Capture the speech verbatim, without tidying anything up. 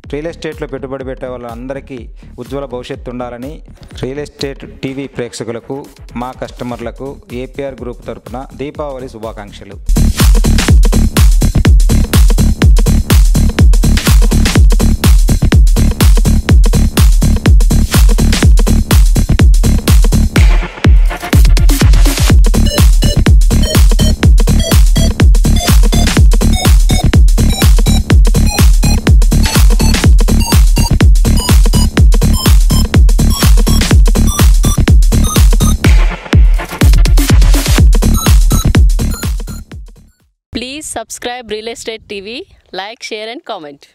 Real ఎస్టేట్లో పెట్టుబడి పెట్టే వాళ్ళందరికీ ఉజ్వల భవిష్యత్తు ఉండాలని రియల్ ఎస్టేట్ టీవీ ప్రేక్షకులకు మా కస్టమర్లకు ఏపీఆర్ గ్రూప్ తరపున దీపావళి శుభాకాంక్షలు. Please subscribe Real Estate T V, like, share and comment.